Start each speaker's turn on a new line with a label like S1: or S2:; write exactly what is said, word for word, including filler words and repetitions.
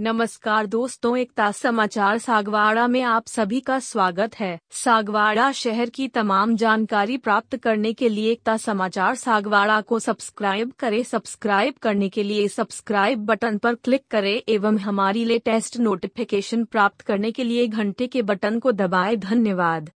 S1: नमस्कार दोस्तों, एकता समाचार सागवाड़ा में आप सभी का स्वागत है। सागवाड़ा शहर की तमाम जानकारी प्राप्त करने के लिए एकता समाचार सागवाड़ा को सब्सक्राइब करें। सब्सक्राइब करने के लिए सब्सक्राइब बटन पर क्लिक करें एवं हमारी लेटेस्ट नोटिफिकेशन प्राप्त करने के लिए घंटे के बटन को दबाएं। धन्यवाद।